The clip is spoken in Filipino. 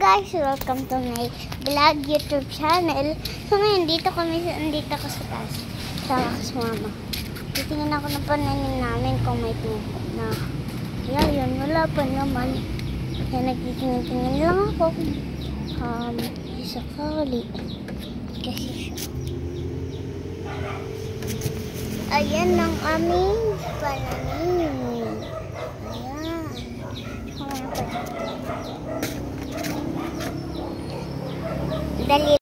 guys! Welcome to my vlog YouTube channel. So ngayon, dito ako sa taas. Sama ko sa mama. Titingin ako ng pananim namin kung may tubo na. Kaya yun, wala pa naman. Kaya nagtitingin-tingin lang ako. Sakali. Kasi ayan ang aming pananim. Ayan. Dali